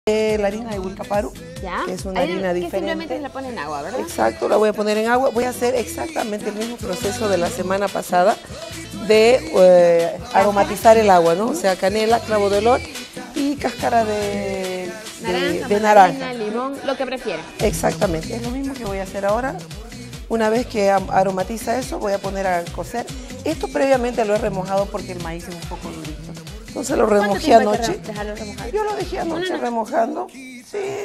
La harina de Wilcaparu, ¿Ya? que es una harina diferente. Que simplemente se la pone en agua, ¿verdad? Exacto, la voy a poner en agua. Voy a hacer exactamente el mismo proceso de la semana pasada de aromatizar el agua, ¿no? O sea, canela, clavo de olor y cáscara de naranja. Limón, lo que prefiera. Exactamente, es lo mismo que voy a hacer ahora. Una vez que aromatiza eso, voy a poner a cocer. Esto previamente lo he remojado porque el maíz es un poco durito. Entonces lo remojé anoche. Yo lo dejé anoche remojando, sí,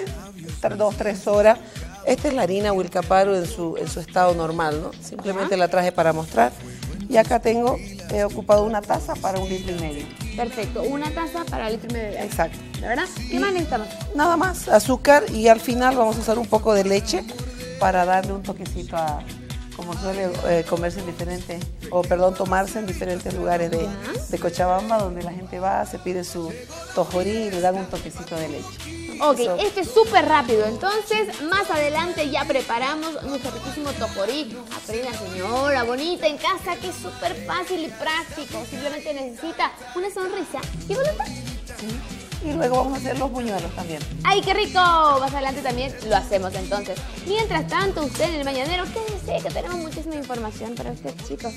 2-3 horas. Esta es la harina Wilcaparu en su estado normal, ¿no? Simplemente la traje para mostrar. Y acá he ocupado una taza para 1,5 litros. Perfecto, una taza para 1,5 litros. Exacto. ¿De verdad? ¿Qué más necesitamos? Nada más, azúcar y al final vamos a usar un poco de leche para darle un toquecito a, como suele tomarse en diferentes lugares de Cochabamba, donde la gente va, se pide su tojorí y le dan un toquecito de leche. Ok, esto es súper rápido, entonces más adelante ya preparamos nuestro riquísimo tojorí. Aprenda, señora, bonita en casa, que es súper fácil y práctico. Simplemente necesita una sonrisa y voluntad. Sí. Y luego vamos a hacer los buñuelos también. ¡Ay, qué rico! Más adelante también lo hacemos entonces. Mientras tanto, usted en el Mañanero, quédese que tenemos muchísima información para usted, chicos.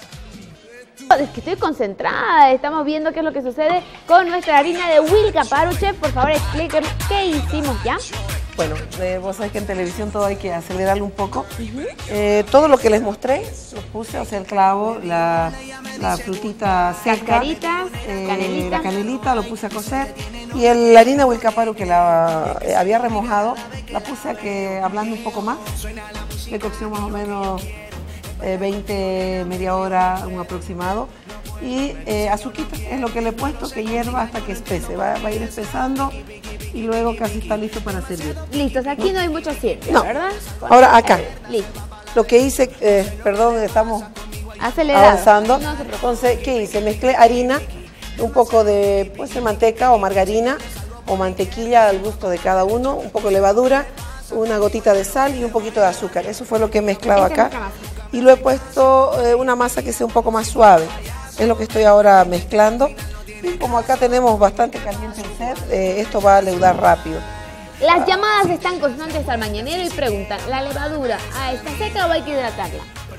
Es que estoy concentrada, estamos viendo qué es lo que sucede con nuestra harina de Wilcaparu. Chef, por favor, explíquenos qué hicimos ya. Bueno, vos sabés que en televisión todo hay que acelerarlo un poco. Todo lo que les mostré, los puse, o sea, el clavo, la frutita seca, cascaritas, canelita. La canelita, lo puse a cocer. Y la harina Wilcaparu que la había remojado, la puse a que ablande un poco más. Le cocción más o menos media hora, un aproximado. Y azuquita es lo que le he puesto, que hierva hasta que espese. Va a ir espesando y luego casi está listo para servir. Listo, o sea, aquí no hay mucha ciencia, no. ¿verdad? Ahora acá. Listo. Lo que hice, perdón, estamos acelerado, avanzando. No se preocupe. Entonces, ¿qué hice? Mezclé harina, un poco de manteca o margarina o mantequilla al gusto de cada uno, un poco de levadura, una gotita de sal y un poquito de azúcar. Eso fue lo que he mezclado acá. Y lo he puesto una masa que sea un poco más suave. Es lo que estoy ahora mezclando. Y como acá tenemos bastante caliente el set, esto va a leudar rápido. Las llamadas están constantes al Mañanero y preguntan, ¿la levadura está seca o hay que hidratarla?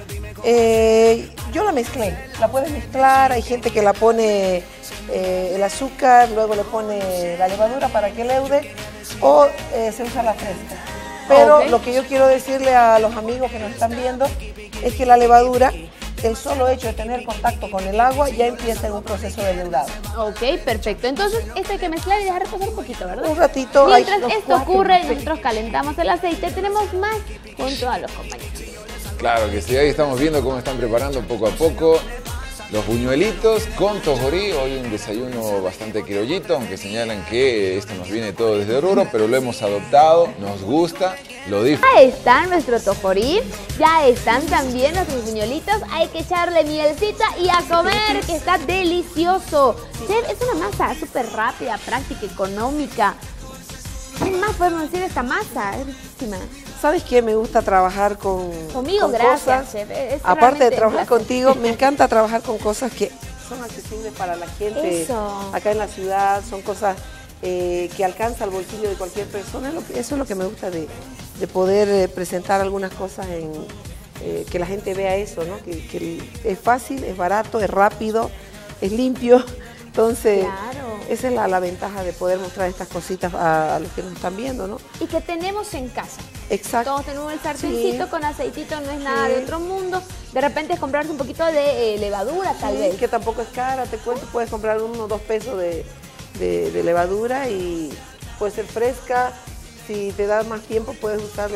Yo la mezclé, la puedes mezclar, hay gente que la pone el azúcar, luego le pone la levadura para que leude o se usa la fresca. Pero lo que yo quiero decirle a los amigos que nos están viendo es que la levadura, el solo hecho de tener contacto con el agua ya empieza en un proceso de leudado. Ok, perfecto. Entonces esto hay que mezclar y dejar reposar un poquito, ¿verdad? Un ratito. Mientras esto ocurre, nosotros calentamos el aceite, tenemos más junto a los compañeros. Claro que sí, ahí estamos viendo cómo están preparando poco a poco los buñuelitos con tojorí. Hoy un desayuno bastante criollito, aunque señalan que esto nos viene todo desde Oruro, pero lo hemos adoptado, nos gusta, lo disfrutamos. Ya está nuestro tojorí, ya están también nuestros buñuelitos, hay que echarle mielcita y a comer, que está delicioso. Chef, es una masa súper rápida, práctica, económica. ¿Qué más podemos decir de esta masa? Es riquísima. ¿Sabes qué? Me gusta trabajar conmigo, con gracias, cosas. Chef. Aparte de trabajar contigo, me encanta trabajar con cosas que son accesibles para la gente. Eso. Acá en la ciudad, son cosas que alcanza el bolsillo de cualquier persona. Eso es lo que me gusta de poder presentar algunas cosas que la gente vea eso, ¿no? Que es fácil, es barato, es rápido, es limpio. Entonces, claro, esa es la ventaja de poder mostrar estas cositas a los que nos están viendo, ¿no? Y que tenemos en casa. Exacto. Todos tenemos el sartencito con aceitito, no es nada de otro mundo. De repente es comprarse un poquito de levadura, tal vez. Que tampoco es cara, te cuento, puedes comprar 1 o 2 pesos de levadura y puede ser fresca. Si te da más tiempo, puedes usar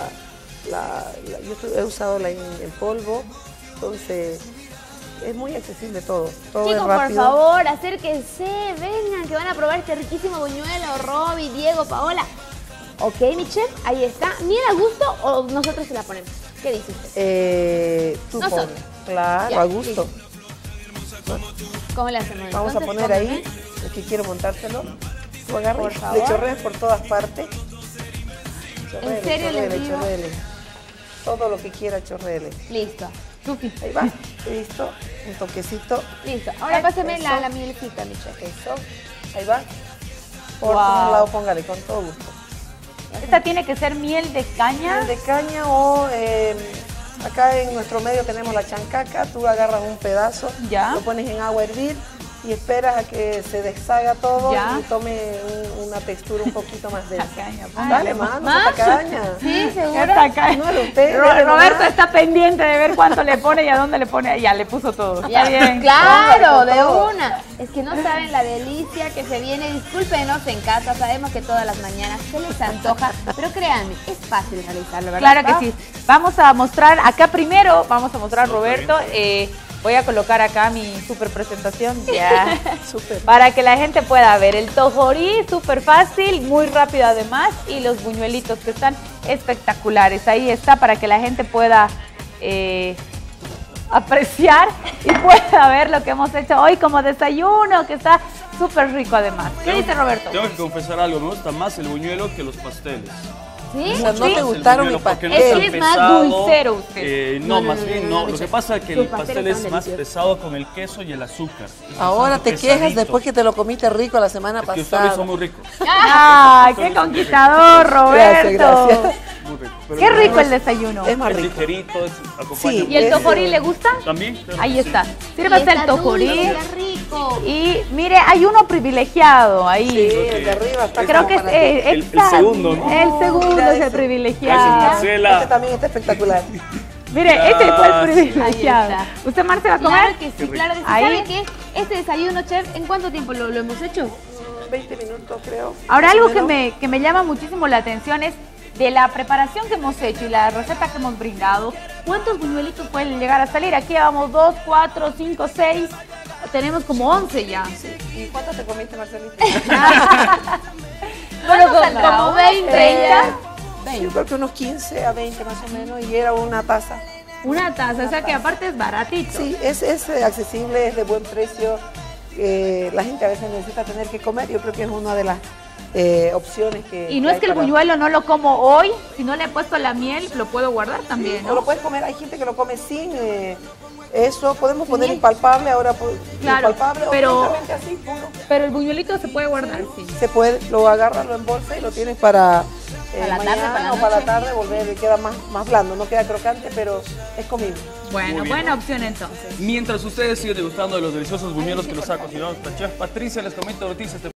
yo he usado la en polvo, entonces es muy accesible todo. Chicos, es rápido. por favor, acérquense, vengan, que van a probar este riquísimo buñuelo. Roby, Diego, Paola. Ok, mi chef, ahí está. ¿Miel a gusto o nosotros se la ponemos? ¿Qué dice usted? Tú nosotros. Claro, ya, a gusto. ¿Cómo le hacemos? Vamos a poner ahí, es que quiero montártelo. Tú agarras, le chorreas por todas partes. Chorrele, ¿en serio chorrele, les digo? chorrele. Todo lo que quiera, chorrele. Listo. Ahí va, listo, un toquecito. Listo, ahora pásame la mielcita, mi chef. Eso, ahí va. Por un lado, póngale, con todo gusto. Esta tiene que ser miel de caña. Miel de caña o acá en nuestro medio tenemos la chancaca. Tú agarras un pedazo, Ya. lo pones en agua a hervir y esperas a que se deshaga todo Ya. y tome una textura un poquito más densa. Caña, Dale, mano, ¿Más? caña. Sí, seguro. Esta caña. No era usted, Roberto nomás. está pendiente de ver cuánto le pone y a dónde le pone. Ya, le puso todo. Ya, Está bien. claro, Póngale de con todo. una. Es que no saben la delicia que se viene. Discúlpenos en casa, sabemos que todas las mañanas se les antoja, pero créanme, es fácil realizarlo, ¿verdad? Claro que sí. Vamos a mostrar, acá primero, vamos a mostrar, Roberto, voy a colocar acá mi super presentación, ya, Súper. para que la gente pueda ver. El tojorí, súper fácil, muy rápido además, y los buñuelitos que están espectaculares. Ahí está para que la gente pueda apreciar y pueda ver lo que hemos hecho hoy como desayuno, que está súper rico además. ¿Qué dice Roberto? Tengo que confesar algo, me gusta más el buñuelo que los pasteles. ¿Sí? O sea, no Sí. te gustaron El mis buñuelo, porque no pasteles. Es tan más pesado. dulcero usted. No, más bien no. Lo que pasa es que Sus el pastel pasteles es son más deliciosos. pesado con el queso y el azúcar. Ahora te quejas Pesadito. después que te lo comiste rico la semana Es que ustedes pasada. son muy ricos. ¡Ay, qué conquistador, Roberto! Gracias. Muy ricos. Pero Qué rico el desayuno. Es más Es rico. ligerito, acompaña. Sí. ¿Y el Eso. tojorí le gusta? También. claro Ahí que sí. está. Y Sírvase el está tojorí. dulce, está rico. Y mire, hay uno privilegiado ahí. Sí, el de arriba está Creo como que es para ti. El exacto. segundo, ¿no? El segundo Mira es el ese. Gracias, privilegiado. Marcela. Este también está espectacular. Mire, este fue el Gracias. privilegiado. Ahí está. ¿Usted, Marce, va a comer? Claro que sí, claro que sí. Ahí. ¿Sabe qué? Este desayuno, chef, ¿en cuánto tiempo lo hemos hecho? 20 minutos, creo. Ahora, más o algo menos. que me llama muchísimo la atención es de la preparación que hemos hecho y la receta que hemos brindado, ¿cuántos buñuelitos pueden llegar a salir? Aquí llevamos 2, 4, 5, 6, tenemos como 11 ya. ¿Y cuánto te comiste, Marcelita? Bueno, Como 20. 30. Yo creo que unos 15 a 20 más o menos, y era una taza. Una taza, o sea que aparte es baratito. Sí, es accesible, es de buen precio. La gente a veces necesita tener que comer. Yo creo que es una de las opciones que Y no es hay que el para- buñuelo no lo como hoy, si no le he puesto la miel, lo puedo guardar también, O ¿no? lo puedes comer, hay gente que lo come sin eso. Podemos poner impalpable ahora, Claro, impalpable pero- o directamente así, puro. Pero el buñuelito se puede guardar, sí. Se puede, lo agarras, lo embolsas y lo tienes para la tarde, mañana para la o para la noche. tarde, volver, queda más blando, no queda crocante, pero es comible. Bueno, Muy bien. buena opción entonces. Mientras ustedes siguen degustando de los deliciosos buñuelos que nos ha cocinado nuestra chef Patricia, les comento noticias.